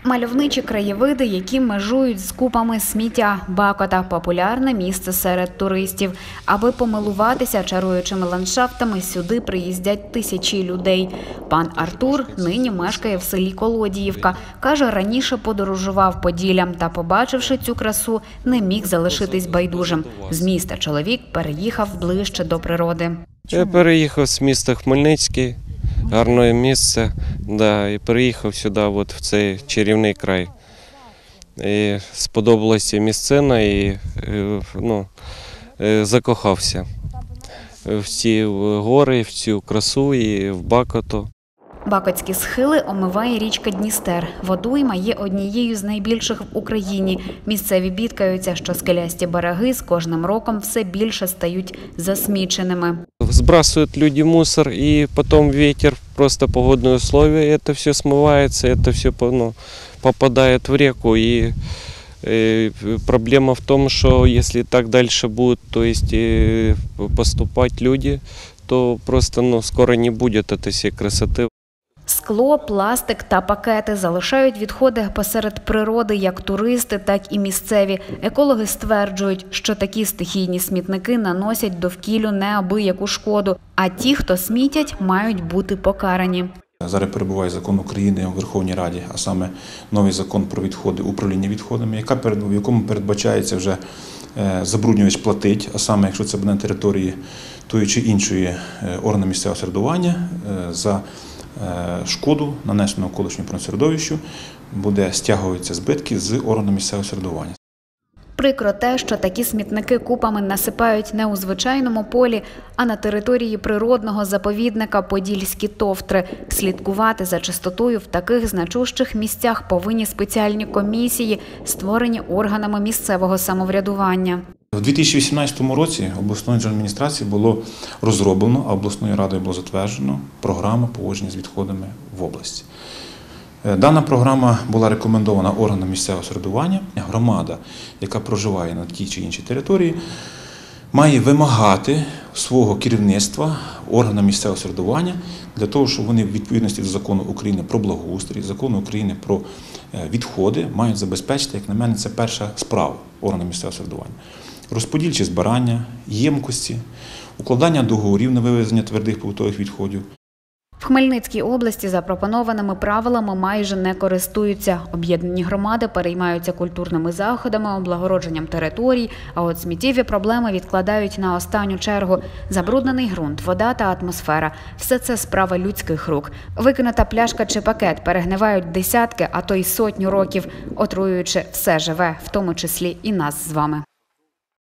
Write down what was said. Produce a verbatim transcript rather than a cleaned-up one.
Мальовничі краєвиди, які межують з купами сміття. Бакота – популярне місце серед туристів. Аби помилуватися чаруючими ландшафтами, сюди приїздять тисячі людей. Пан Артур нині мешкає в селі Колодіївка. Каже, раніше подорожував Поділлям та, побачивши цю красу, не міг залишитись байдужим. З міста чоловік переїхав ближче до природи. Я переїхав з міста Хмельницький. Гарне місце, да, і приїхав сюди, от, в цей чарівний край. І сподобалася місцина і ну, закохався в ці гори, в цю красу і в Бакоту. Бакотські схили омиває річка Дністер. Водойма є однією з найбільших в Україні. Місцеві бідкаються, що скелясті береги з кожним роком все більше стають засміченими. Сбрасывают люди мусор, и потом ветер, просто погодные условия, это все смывается, это все ну, попадает в реку. И э, проблема в том, что если так дальше будут, то есть, э, поступать люди, то просто ну, скоро не будет этой всей красоты. Скло, пластик та пакети залишають відходи посеред природи як туристи, так і місцеві. Екологи стверджують, що такі стихійні смітники наносять довкіллю неабияку шкоду, а ті, хто смітять, мають бути покарані. Зараз перебуває закон України у Верховній Раді, а саме новий закон про відходи, управління відходами, в якому передбачається вже забруднювач платить, а саме якщо це буде на території тої чи іншої органу місцевого самоврядування, за шкоду, нанесену навколишньому середовищу, буде стягуватися збитки з органу місцевого самоврядування. Прикро те, що такі смітники купами насипають не у звичайному полі, а на території природного заповідника Подільські товтри. Слідкувати за чистотою в таких значущих місцях повинні спеціальні комісії, створені органами місцевого самоврядування. У дві тисячі вісімнадцятому році обласною адміністрацією було розроблено, а обласною радою було затверджено програму поводження з відходами в області. Дана програма була рекомендована органам місцевого самоврядування. Громада, яка проживає на тій чи іншій території, має вимагати свого керівництва органам місцевого самоврядування для того, щоб вони в відповідності до закону України про благоустрій, закону України про відходи мають забезпечити, як на мене, це перша справа органів місцевого самоврядування. Розподіл чи збирання, ємкості, укладання договорів на вивезення твердих побутових відходів. В Хмельницькій області запропонованими правилами майже не користуються. Об'єднані громади переймаються культурними заходами, облагородженням територій, а от сміттєві проблеми відкладають на останню чергу. Забруднений ґрунт, вода та атмосфера – все це справа людських рук. Викинута пляшка чи пакет перегнивають десятки, а то й сотню років, отруюючи все живе, в тому числі і нас з вами.